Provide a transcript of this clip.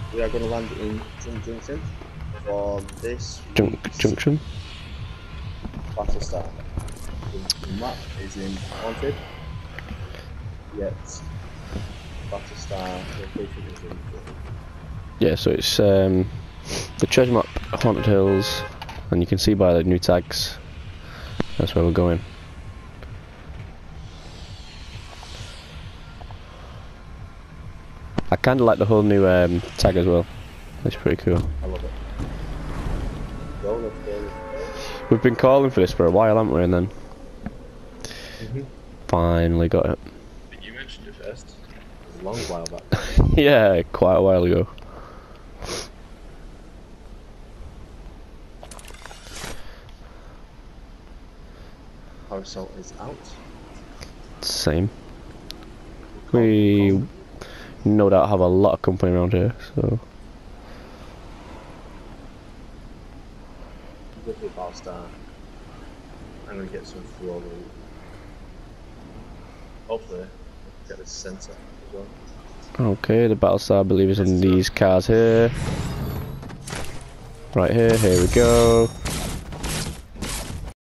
We are going to land in Junction for this Junction. Battlestar. The map is in Haunted, yet Battlestar location is in. Yeah, so it's the treasure map, Haunted Hills, and you can see by the new tags. That's where we're going. I kind of like the whole new tag as well. It's pretty cool. I love it. Go, let's go. We've been calling for this for a while, haven't we? And then finally got it. You mentioned it first. It was a long while back. Yeah, quite a while ago. Power Assault is out. Same. We no doubt have a lot of company around here, so. Lovely Battlestar. I'm going to get some fuel. Hopefully, get a sensor as well. Okay, the Battlestar I believe is in these cars here. Right here, here we go.